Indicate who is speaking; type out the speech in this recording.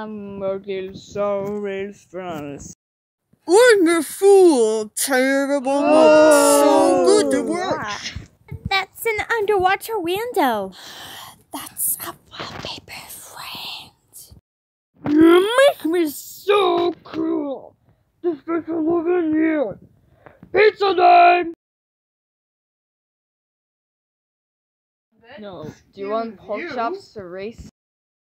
Speaker 1: I'm working so very fast.
Speaker 2: Wonderful, terrible, so good to work.
Speaker 3: That's an underwater window. That's a wallpaper frame.
Speaker 1: You make me so cool. The special oven here. Pizza time. No. Do you want pork chops to race?